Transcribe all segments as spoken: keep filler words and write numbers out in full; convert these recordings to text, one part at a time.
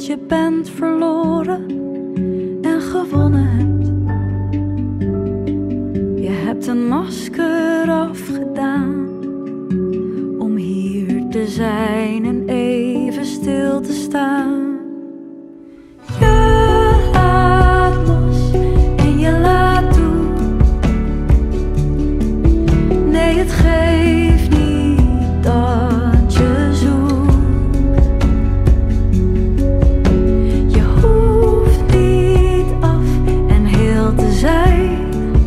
je bent verloren en gewonnen hebt. Je hebt een masker afgedaan om hier te zijn en even stil te staan. Je laat los en je laat toe. Nee, het geeft niet dat je zoekt. Je hoeft niet af en heel te zijn,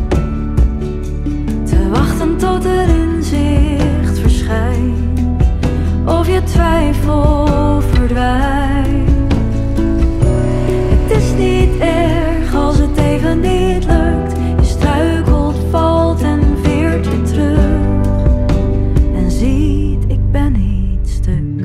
te wachten tot er inzicht verschijnt of je twijfel verdwijnt. Het is niet erg als het even niet lukt. Je struikelt, valt en veert weer terug en ziet, ik ben niet stuk.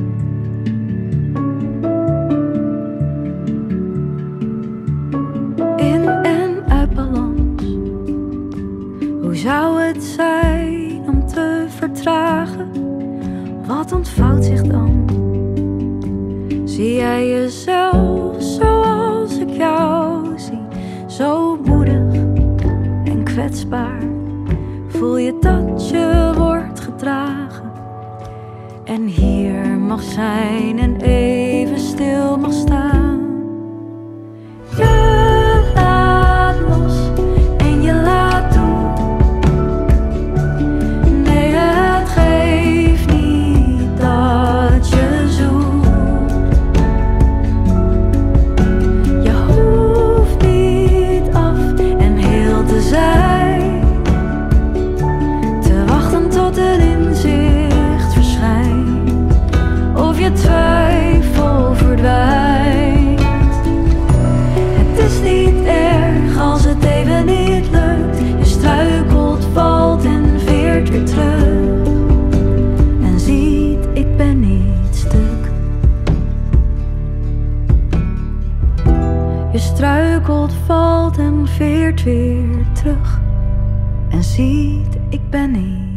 In en uit balans. Hoe zou het zijn om te vertragen? Wat ontvouwt zich dan? Zie jij jezelf zoals ik jou zie? Zo moedig en kwetsbaar. Voel je dat je wordt gedragen en hier mag zijn en even stil mag staan. Je laat los en je laat toe. Nee, het geeft niet dat je zoekt. Je hoeft niet af en heel te zijn, te wachten tot er inzicht verschijnt of je twijfel verdwijnt. Het is niet erg als het even niet lukt. Je struikelt, valt en veert weer terug en ziet, ik ben niet stuk. Je struikelt, valt en veert weer terug en ziet, ik ben niet